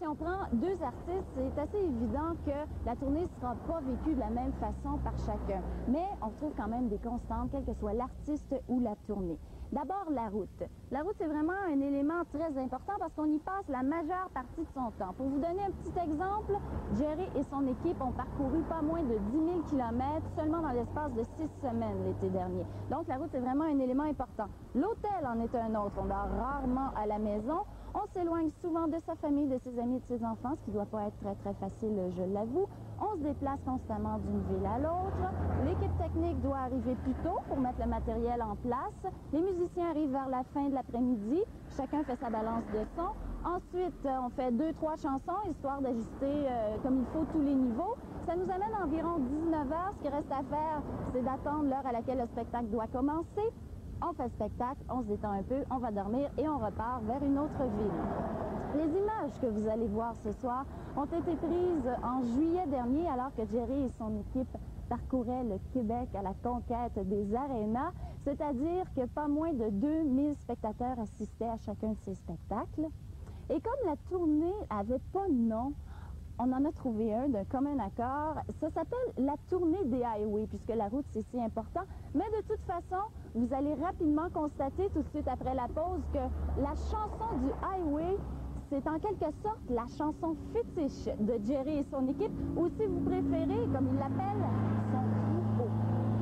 on prend deux artistes, c'est assez évident que la tournée ne sera pas vécue de la même façon par chacun. Mais on trouve quand même des constantes, quel que soit l'artiste ou la tournée. D'abord, la route. La route, c'est vraiment un élément très important parce qu'on y passe la majeure partie de son temps. Pour vous donner un petit exemple, Jerry et son équipe ont parcouru pas moins de 10 000 km seulement dans l'espace de 6 semaines l'été dernier. Donc, la route, c'est vraiment un élément important. L'hôtel en est un autre. On dort rarement à la maison. On s'éloigne souvent de sa famille, de ses amis et de ses enfants, ce qui ne doit pas être très facile, je l'avoue. On se déplace constamment d'une ville à l'autre. L'équipe technique doit arriver plus tôt pour mettre le matériel en place. Les musiciens arrivent vers la fin de l'après-midi. Chacun fait sa balance de son. Ensuite, on fait 2-3 chansons, histoire d'ajuster comme il faut tous les niveaux. Ça nous amène à environ 19 heures. Ce qui reste à faire, c'est d'attendre l'heure à laquelle le spectacle doit commencer. On fait le spectacle, on se détend un peu, on va dormir et on repart vers une autre ville. Les images que vous allez voir ce soir ont été prises en juillet dernier alors que Jerry et son équipe parcouraient le Québec à la conquête des arénas, c'est-à-dire que pas moins de 2000 spectateurs assistaient à chacun de ces spectacles. Et comme la tournée n'avait pas de nom, on en a trouvé un d'un commun accord. Ça s'appelle la tournée des highways, puisque la route, c'est si important. Mais de toute façon, vous allez rapidement constater tout de suite après la pause que la chanson du highway, c'est en quelque sorte la chanson fétiche de Jerry et son équipe, ou si vous préférez, comme il l'appelle, son troupeau.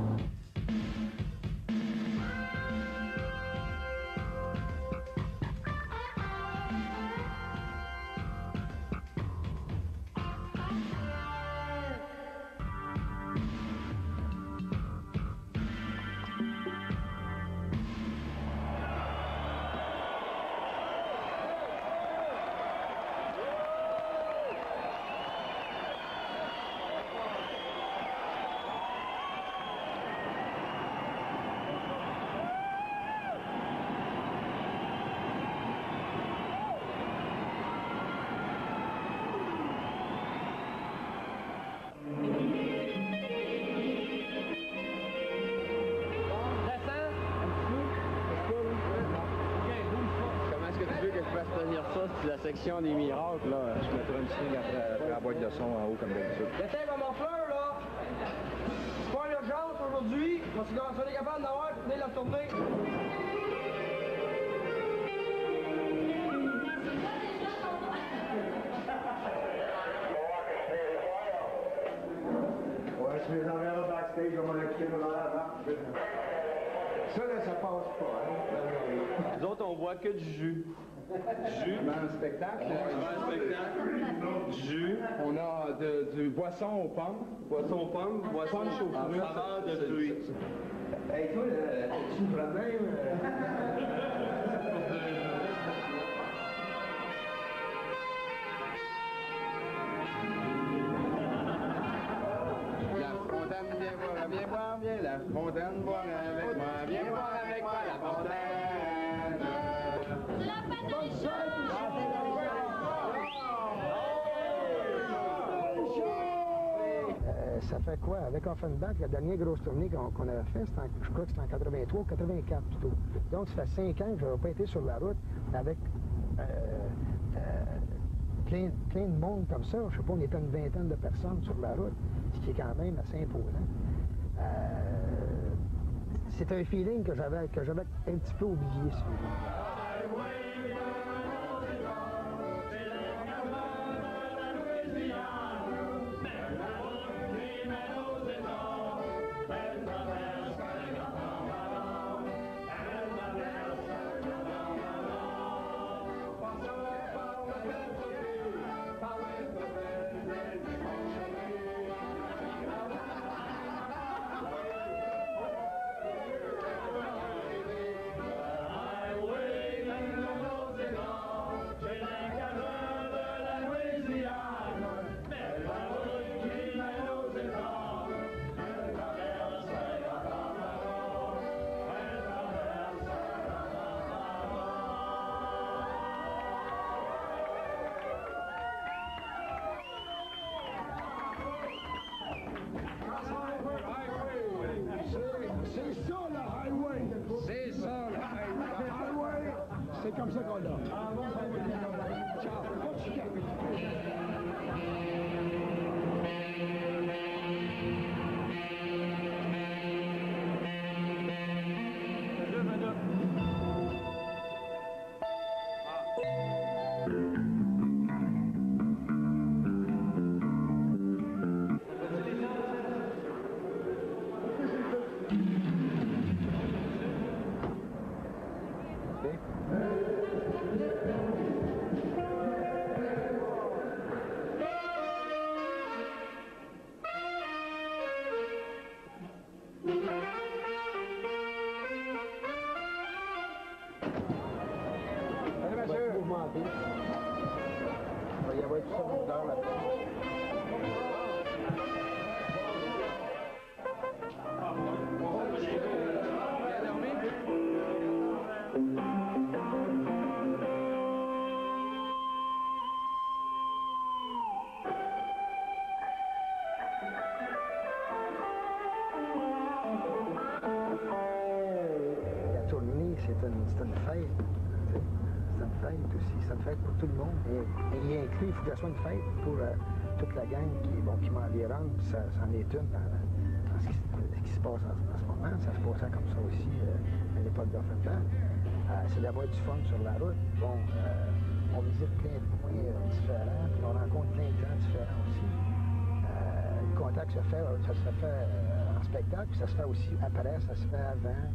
La section des miracles, là, je mettrai une signe après la boîte de son en haut comme d'habitude. J'essaie comme mon fleur, là! C'est pas l'urgence aujourd'hui, parce qu'on est capable d'avoir tourné la tournée. Ouais, si les enverras backstage, on va l'écouter dans la marche. Ça, là, ça passe pas, hein? Nous autres, on boit que du jus. Jus. Dans le spectacle. Dans le spectacle. Jus. On a du boisson aux pommes. Boisson aux pommes. Boisson Punch aux fruits. saveur de fruits. Hey, toi, as-tu un problème? La fontaine, viens boire, viens. La fontaine, boire avec moi. Viens boire avec moi, la fontaine. Ça fait quoi? Avec Offenbach, la dernière grosse tournée qu'on avait faite, je crois que c'était en 83 ou 84 plutôt. Donc, ça fait 5 ans que je n'avais pas été sur la route avec plein de monde comme ça. Je sais pas, on était une vingtaine de personnes sur la route, ce qui est quand même assez imposant. C'est un feeling que j'avais un petit peu oublié, celui-là. C'est comme ça qu'on l'a. Ciao. c'est une fête. C'est une fête aussi. C'est une fête pour tout le monde. Et il inclut, il faut que ce soit une fête pour toute la gang qui m'environne. Puis ça en est une dans ce qui se passe en ce moment. Ça se passait comme ça aussi à l'époque d'Offenbach. C'est d'avoir du fun sur la route. Bon, on visite plein de points différents, puis on rencontre plein de gens différents aussi. Le contact ça se fait en spectacle, puis ça se fait aussi après, ça se fait avant.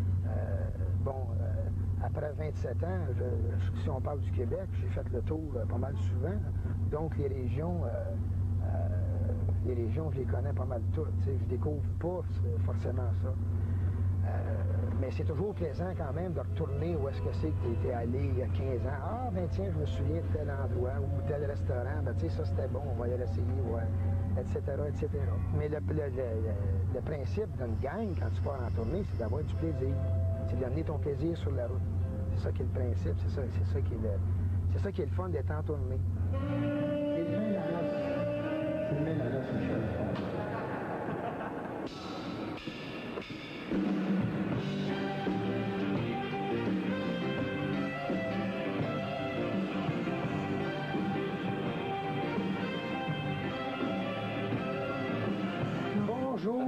Après 27 ans, si on parle du Québec, j'ai fait le tour pas mal souvent. Donc, les régions, je les connais pas mal toutes. Je ne découvre pas forcément ça. Mais c'est toujours plaisant quand même de retourner où est-ce que c'est que tu étais allé il y a 15 ans. Ah, ben tiens, je me souviens de tel endroit ou tel restaurant. Ben, tu sais, ça c'était bon, on va y aller essayer, ouais, etc., etc. Mais le principe d'une gang, quand tu pars en tournée, c'est d'avoir du plaisir. C'est d'amener ton plaisir sur la route. C'est ça qui est le principe, c'est ça qui est le fun d'être en tournée. C'est le même la noce. C'est le même la noce, Michel. Bonjour,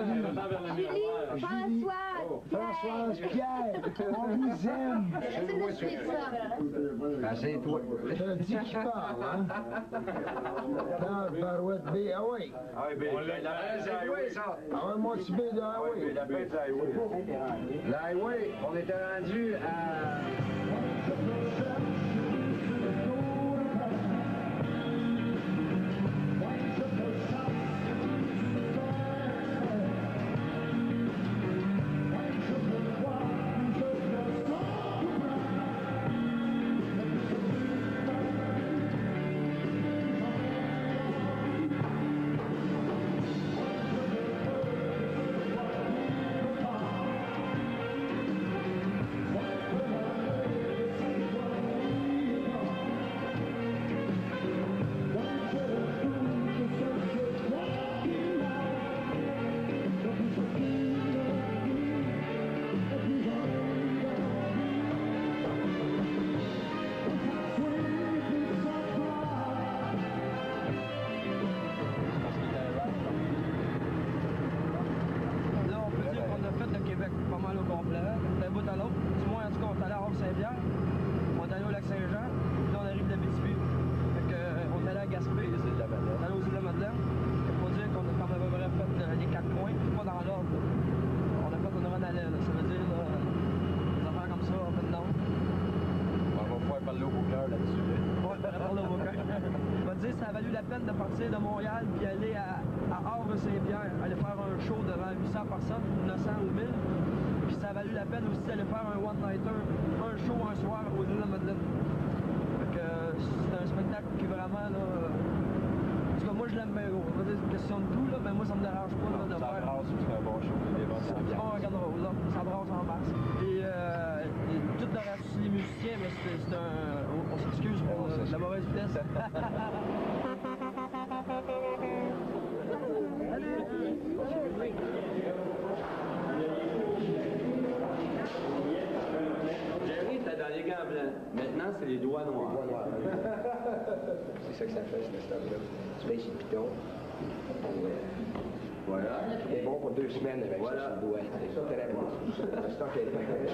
Julie. Françoise, Pierre, on vous aime. Assieds-toi. T'as dit qui parle, hein? Dans Barouette B, ah oui. Ah oui, C'est quoi ça? Ah oui, moi, tu B de ah oui. la fête du highway. L'highway, on était rendu à... Ça a valu la peine de partir de Montréal puis aller à Havre-Saint-Pierre, aller faire un show devant 800 personnes, 900 ou 1000. Puis ça a valu la peine aussi d'aller faire un one-nighter, un show un soir aux îles de la Madeleine. Fait que c'est un spectacle qui vraiment, là... En tout cas, moi je l'aime bien gros. C'est une question de tout, là, mais moi ça me dérange pas là, de faire... Ça brasse, c'est un bon show, des bonnes ambiances. On regarde Rose, là. Ça brasse en masse. Et tout le reste, les musiciens, mais c'est un... On s'excuse pour la mauvaise vitesse. Jerry était dans les gants blancs. Maintenant, c'est les doigts noirs. C'est ça que ça fait, cette histoire-là. Tu payes chez le piton. Voilà. C'est bon pour 2 semaines avec Voilà. ça sur le doigt. C'est très bon. Le stock est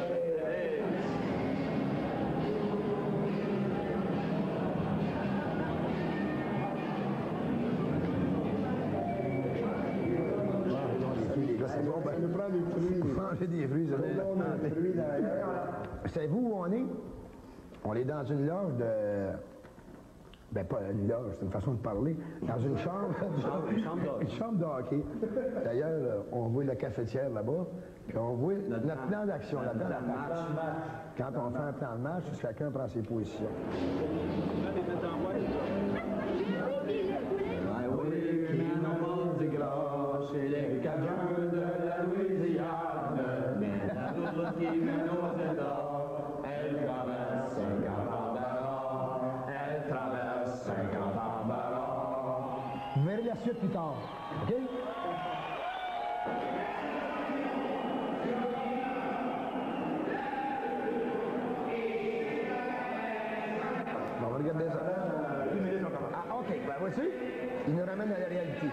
c'est bon, ben, On prend des fruits. manger des fruits, ça On a des fruits derrière. Savez-vous où on est? On est dans une loge de... Ben, pas une loge, c'est une façon de parler. Dans une chambre... Une chambre de hockey. D'ailleurs, on voit la cafetière là-bas, puis on voit notre plan d'action là-dedans. Quand on fait un plan de match, chacun prend ses positions. Chez les Cajuns de la Louisiane, mais la route qui mène aux États, elle traverse 50 ans d'arrêt, elle traverse 50 ans d'arrêt. Vous verrez la suite plus tard, OK? regardez ça. Ah, OK, ben vois-tu? Il nous ramène à la réalité.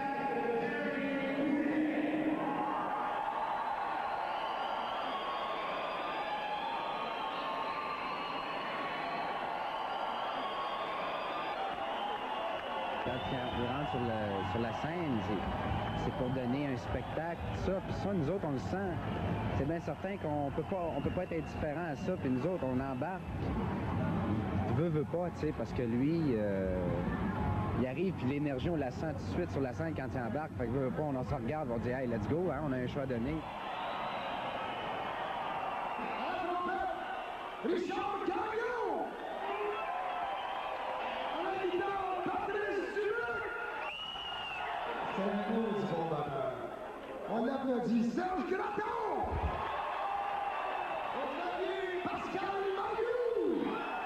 Quand il rentre sur la scène, c'est pour donner un spectacle, tout ça. Puis ça, nous autres, on le sent. C'est bien certain qu'on peut pas être indifférent à ça. Puis nous autres, on embarque. Il veut pas, tu sais, parce que lui, il arrive, puis l'énergie, on la sent tout de suite sur la scène quand il embarque. Fait que veut pas, on s'en regarde, on dit, hey, let's go, hein, on a un choix à donner. Richard Gagnon! À la guitare, Patrice Dubuc! C'est nous, du fondateur. On applaudit Serge Gratton! On applaudit Pascal Mariou!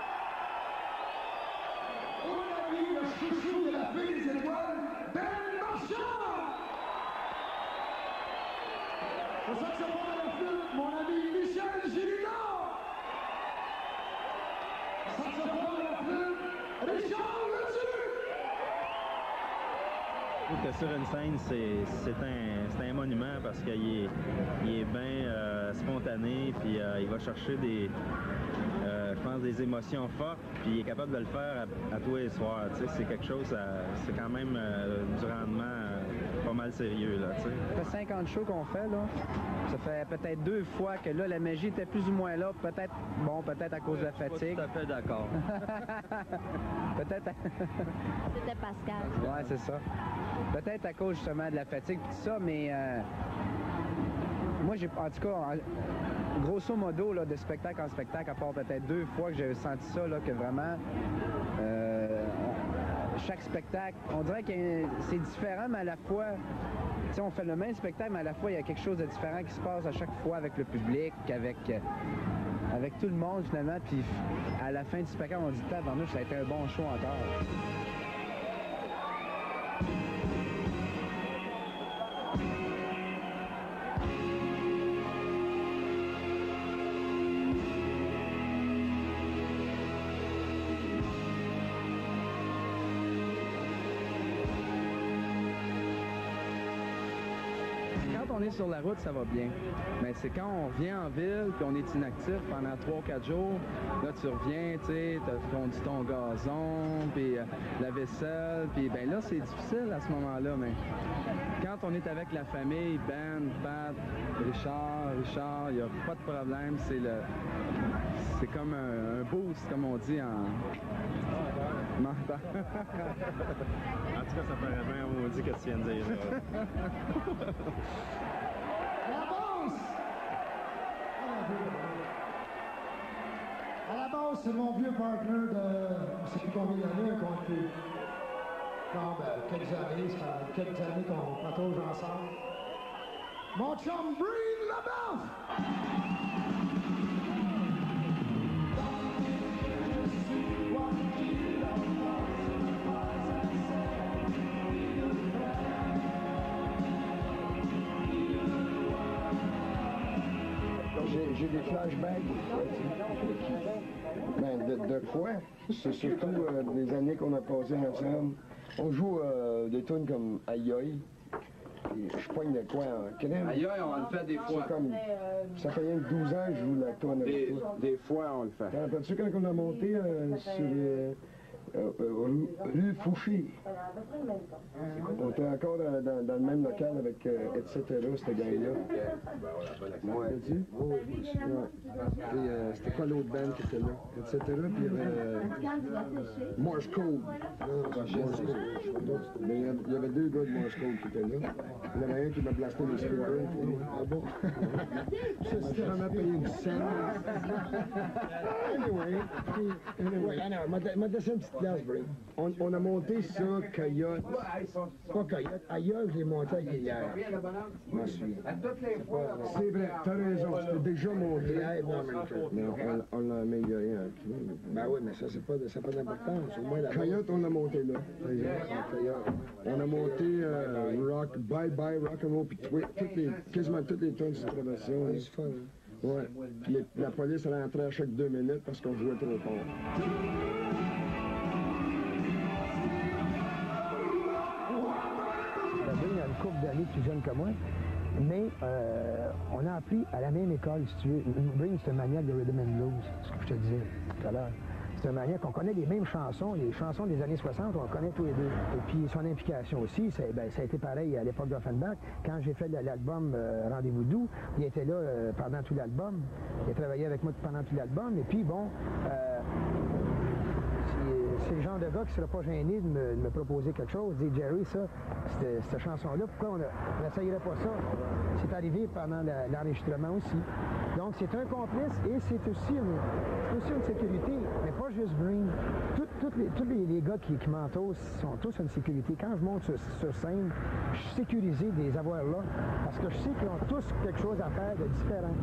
On applaudit le chouchou de la fille des étoiles, Ben Marchand! Au saxophone à la flûte, mon ami Michel Gilina! Saxophone à la flûte, Richard Leduc! Je trouve que sur une scène, c'est un monument parce qu'il est bien spontané, puis il va chercher je pense, des émotions fortes, puis il est capable de le faire à tous les soirs. Tu sais, c'est quelque chose, c'est quand même du rendement pas mal sérieux, là, tu sais. Ça fait 50 shows qu'on fait, là. Ça fait peut-être 2 fois que là, la magie était plus ou moins là. Peut-être, peut-être à cause de la fatigue. Pas tout à fait d'accord. Peut-être... C'était Pascal. Ouais, c'est ça. Peut-être à cause, justement, de la fatigue et tout ça, mais... moi, en tout cas, grosso modo, là, de spectacle en spectacle, à part peut-être 2 fois que j'ai senti ça, là, que vraiment... chaque spectacle, on dirait que c'est différent, mais à la fois, tu sais, on fait le même spectacle, mais à la fois, il y a quelque chose de différent qui se passe à chaque fois avec le public, avec tout le monde, finalement, puis à la fin du spectacle, on dit, tabarnouche, ça a été un bon show encore. On est sur la route, ça va bien. Mais c'est quand on revient en ville, puis on est inactif pendant 3-4 jours, là tu reviens, tu sais, t'as fondu ton gazon, puis la vaisselle, puis ben là c'est difficile à ce moment-là, mais quand on est avec la famille, Ben, Pat, Richard, il n'y a pas de problème, c'est comme un boost, comme on dit en mental. En tout cas, ça paraît bien, on dit que tu viens de dire, là. À la base, c'est mon vieux partner de, je ne sais plus combien d'années qu'on fait. Non, ben, quelques années, ça fait quelques années qu'on patrouille ensemble. Mon chum, Breen Leboeuf! J'ai des flashbacks. Ben, de quoi? C'est surtout des années qu'on a passées ensemble. On joue des tunes comme Aïe Aïe. Je poigne de quoi? Aïe Aïe, on le fait des fois. Ça fait rien que 12 ans que je joue la tune avec toi. Des fois, on le fait. T'en rappelles-tu quand on a monté sur rue Fouché? On était encore dans le même local avec etc. cette gang-là. Ouais. T'as-tu? Oui, oui. C'était quoi l'autre band qui était là? Etc. Puis il y avait Morse Code. Il y avait 2 gars de Morse Code qui étaient là. Il y en avait un qui m'a blasté les speakers. Ah bon? C'était vraiment payé une scène. Anyway, m'a laissé une petite place, Bray. On a monté ça, Coyote. Pas Coyote. Ailleurs, je l'ai monté avec hier. Je m'en souviens. C'est vrai, t'as raison. C'était déjà monté. Mais on l'a amélioré un peu. Ben oui, mais ça, c'est pas d'importance. Au moins, Coyote, on l'a monté là. On a monté Rock, Bye Bye, Rock and Roll, puis quasiment toutes les tunes de traversation. C'est fun, hein? Ouais. Puis la police rentrait à chaque 2 minutes parce qu'on jouait trop fort. plus jeune que moi. Mais on a appris à la même école, si tu veux. Bring, c'est un maniaque de rhythm and blues, ce que je te disais tout à l'heure. C'est un maniaque, on connaît les mêmes chansons, les chansons des années 60, on connaît tous les deux. Et puis son implication aussi, ça a été pareil à l'époque d'Offenbach. Quand j'ai fait l'album Rendez-vous doux, il était là pendant tout l'album. Il a travaillé avec moi pendant tout l'album. Et puis bon, c'est le genre de gars qui ne serait pas gêné de me proposer quelque chose. Dire Jerry, ça, cette chanson-là, pourquoi on n'essayerait pas ça? C'est arrivé pendant l'enregistrement aussi. Donc c'est un complice et c'est aussi une sécurité, mais pas juste Green. Tous les gars qui m'entourent sont tous une sécurité. Quand je monte sur scène, je suis sécurisé de les avoir là parce que je sais qu'ils ont tous quelque chose à faire de différent.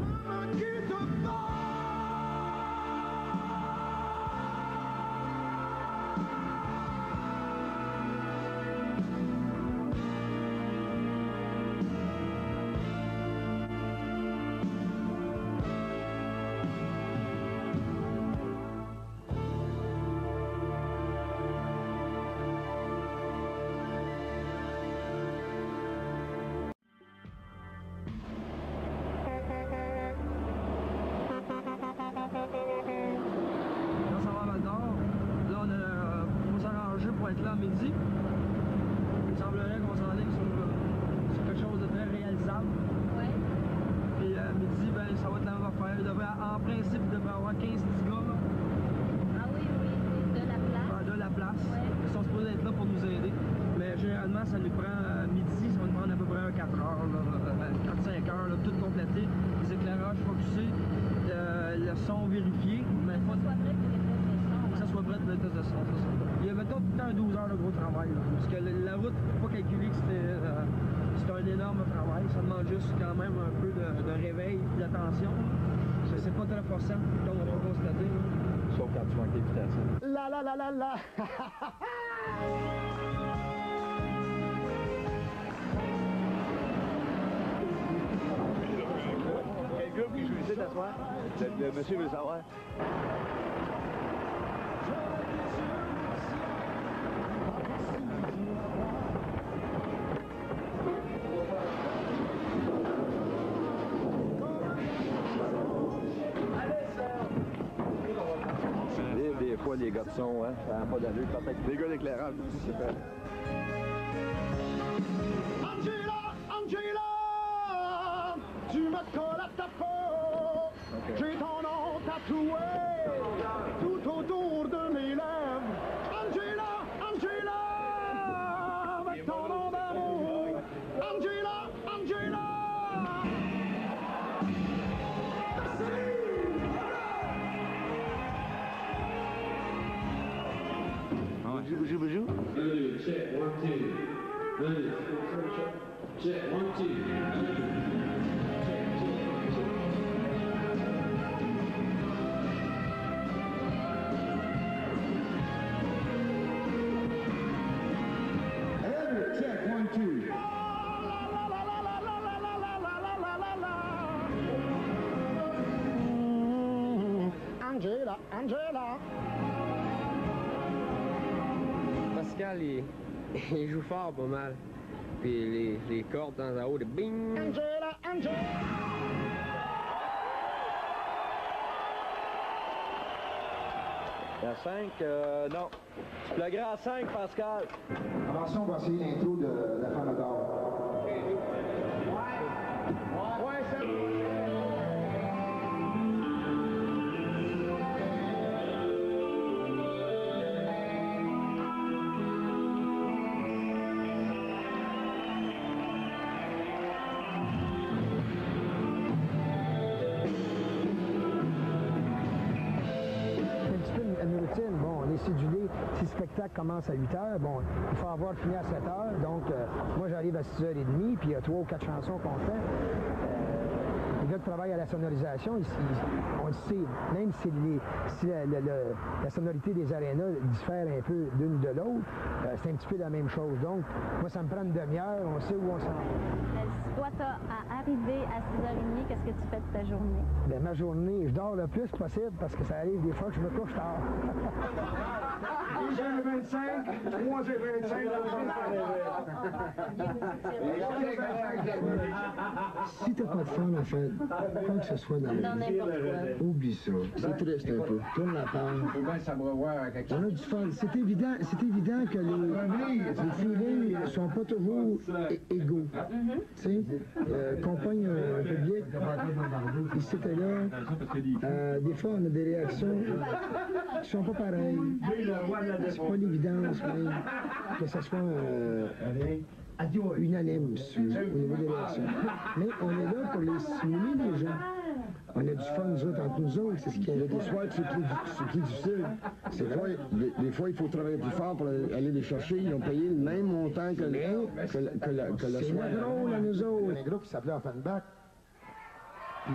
Midi. Il semblerait qu'on s'enligne sur quelque chose de très réalisable. Oui. Puis midi, ben, ça va être la même affaire. En principe, il devrait y avoir 15-10 gars. Là. Ah oui, de la place. De la place. Ouais. Ils sont supposés être là pour nous aider. Mais généralement, ça nous prend midi, ça va nous prendre à peu près 4 heures, 4-5 heures, là, tout complété. Les éclairages focusés, le son vérifié. Mais il faut que ça soit prêt pour le test de son. Il y avait tout le temps 12 heures de gros travail. Là, parce que la route, il ne faut pas calculer que c'était un énorme travail. Ça demande juste quand même un peu de réveil et d'attention. C'est pas très forçant, comme on peut constater. Sauf quand tu manques d'évitation. La la la la la! Quel groupe qui joue ici d'asseoir? Le monsieur veut savoir. Des fois, les gars de son, hein, ça n'a pas d'allure. Peut-être Les gars d'éclairage aussi, c'est fait. Angela, tu me colles à ta peau. Okay. J'ai ton nom tatoué tout autour de mes lèvres. Angela, avec ton nom d'amour. Angela. Bonjour. Check, 1, 2. Check, 1, 2. Angela! Pascal, il joue fort pas mal. Puis les cordes dans la haut de bing! Angela! La 5, non. Tu pluggeras à 5, Pascal. Avant ça, on va essayer l'intro de La Femme d'or. Ouais, c'est bon. Bon, on est cédulé. Si le spectacle commence à 8 h, bon, il faut avoir fini à 7 h. Donc, moi, j'arrive à 6 h 30, puis il y a 3 ou 4 chansons qu'on fait. Les gars qui travaillent à la sonorisation, on le sait, même si la sonorité des arénas diffère un peu d'une de l'autre, c'est un petit peu la même chose. Donc, moi, ça me prend une demi-heure, on sait où on s'en va. Si toi, tu as arrivé à 6 h 30, qu'est-ce que tu fais de ta journée? Bien, ma journée, je dors le plus possible parce que ça arrive des fois que je me couche tard. 1,25, 3,25, Si t'as pas de fun, en fait, quoi que ce soit dans la vie, oublie ça. C'est triste un peu. Tourne la page. Faut bien savoir quelque On a chose. du fun. C'est évident que les feelings ne sont pas toujours égaux. Tu sais, qu'on pogne un peu bien. Ici et là, des fois, on a des réactions qui sont pas pareilles. C'est pas l'évidence, même, que ce soit unanime au niveau des réactions. Mais on est là pour les stimuler, les gens. On a du fun, nous autres, entre nous autres, c'est ce qu'il y a. Des soirs, c'est plus difficile. Des fois, il faut travailler plus fort pour aller les chercher. Ils ont payé le même montant que le C'est soir. notre rôle à nous autres. Un groupe qui s'appelait Offenbach. Puis,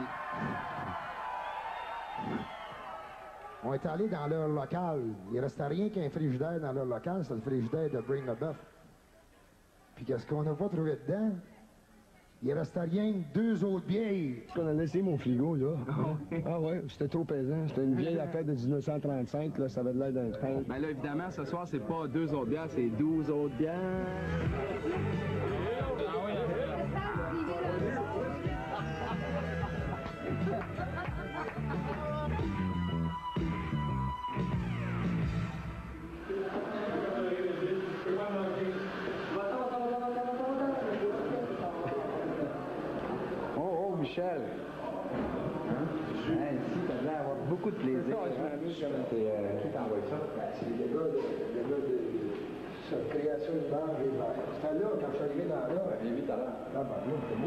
on est allés dans leur local. Il ne restait rien qu'un frigidaire dans leur local. C'était le frigidaire de Bring the Buff. Puis qu'est-ce qu'on n'a pas trouvé dedans? Il restait rien que 2 autres bières. On a laissé mon frigo, là. Ah ouais, c'était trop pesant. C'était une vieille affaire de 1935, là, ça avait l'air d'un train. Ben là, évidemment, ce soir, c'est pas 2 autres bières, c'est 12 autres bières. Oh, Michel! Hein? Ici, t'as l'air d'avoir beaucoup de plaisir. Qui t'envoie ça? C'est les gars de création du bar. C'était là, quand je suis arrivé dans là. Bien vite à l'heure. Ah, ben là, c'était beau.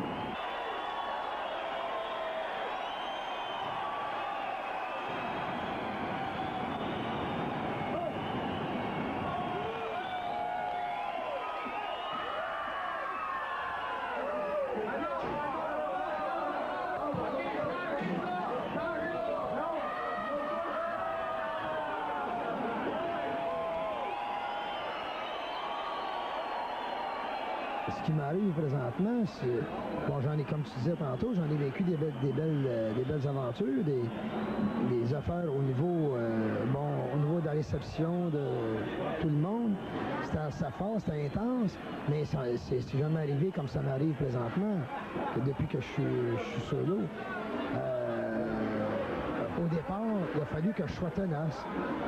Ce qui m'arrive présentement, c'est... Bon, j'en ai, comme tu disais tantôt, j'en ai vécu des belles aventures, des affaires au niveau, au niveau de la réception de tout le monde. C'était fort, c'était intense, mais c'est jamais arrivé comme ça m'arrive présentement, depuis que je suis solo. Au départ, il a fallu que je sois tenace.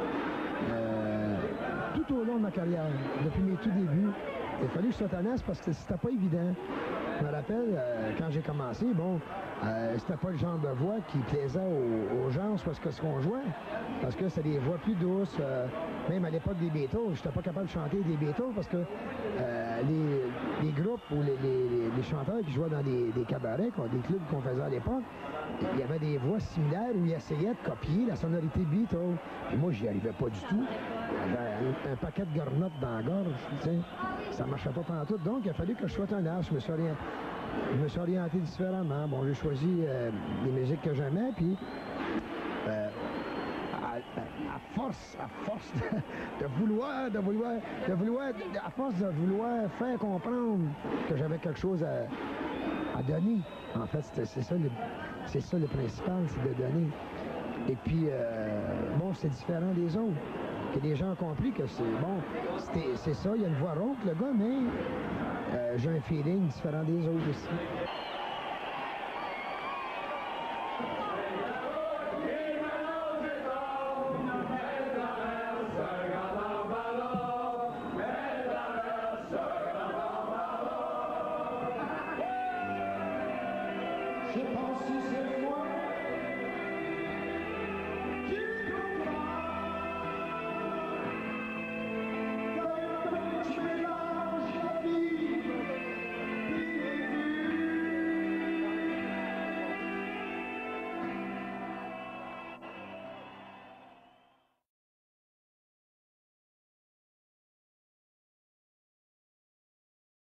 Tout au long de ma carrière, depuis mes tout débuts, il a fallu que je sois tenace parce que c'était pas évident. Je me rappelle, quand j'ai commencé, c'était pas le genre de voix qui plaisait aux gens parce que ce qu'on jouait. Parce que c'était des voix plus douces. Même à l'époque des Beatles, j'étais pas capable de chanter des Beatles parce que les groupes ou les chanteurs qui jouaient dans des cabarets, des clubs qu'on faisait à l'époque, il y avait des voix similaires où ils essayaient de copier la sonorité Beatles. Et moi, j'y arrivais pas du tout. J'avais un paquet de garnottes dans la gorge, tu sais. Ça marchait pas pantoute. Donc, il a fallu que je sois tenace. Je me suis orienté différemment. Bon, j'ai choisi les musiques que j'aimais, puis à force de vouloir, à force de vouloir faire comprendre que j'avais quelque chose à donner. En fait, c'est ça le principal, c'est de donner. Et puis, c'est différent des autres. Que les gens ont compris que c'est ça, il y a une voix rauque, le gars, mais j'ai un feeling différent des autres aussi. Je pense que c'est